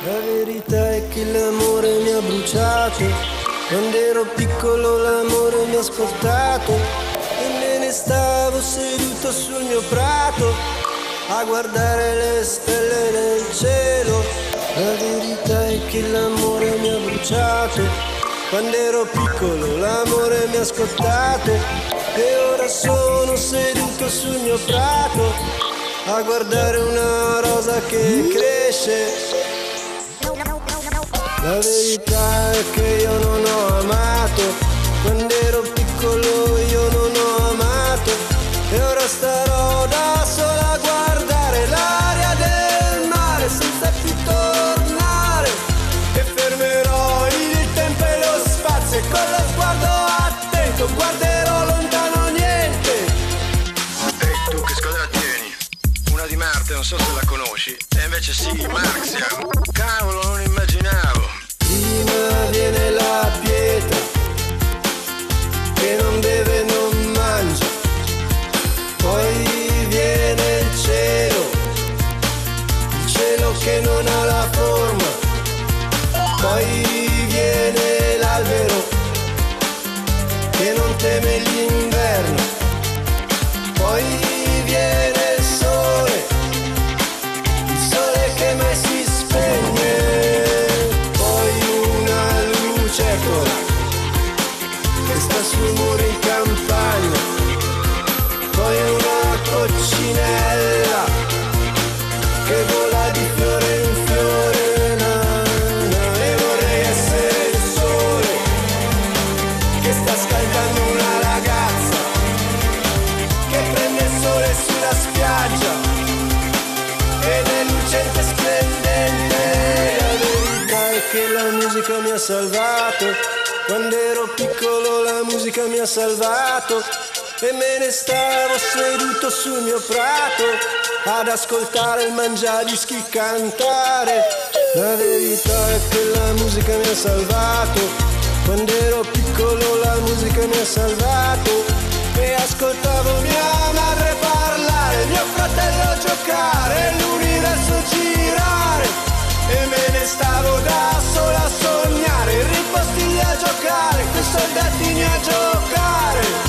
La verità è che l'amore mi ha bruciato. Quando ero piccolo l'amore mi ha ascoltato e me ne stavo seduto sul mio prato a guardare le stelle del cielo. La verità è che l'amore mi ha bruciato. Quando ero piccolo l'amore mi ha ascoltato e ora sono seduto sul mio prato a guardare una rosa che cresce. La verità è che io non ho amato. Quando ero piccolo io non ho amato e ora starò da sola a guardare l'aria del mare senza più tornare e fermerò il tempo e lo spazio e con lo sguardo attento guarderò lontano niente. Ehi tu, che squadra tieni? Una di Marte, non so se la conosci, e invece sì, Marxian. Cavolo, non immaginavo. Prima viene la pietra che non beve, non mangia, poi viene il cielo che non ha la forma, poi viene l'albero che non teme l'inverno, poi viene il sole che mai si spegne. Che sta sul muro in campagna, poi una coccinella che vola di fiore in fiore, e vorrei essere il sole che sta scaldando una ragazza che prende il sole sulla spiaggia ed è lucente e splendente. La verità è che la musica mi ha salvato. Quando ero piccolo la musica mi ha salvato e me ne stavo seduto sul mio prato ad ascoltare il mangiadischi cantare. La verità è che la musica mi ha salvato. Quando ero piccolo la musica mi ha salvato e ascoltavo mia madre parlare, mio fratello giocare, l'universo girare e me ne stavo da sola a sognare, ripostigli a giocare, coi soldatini a giocare.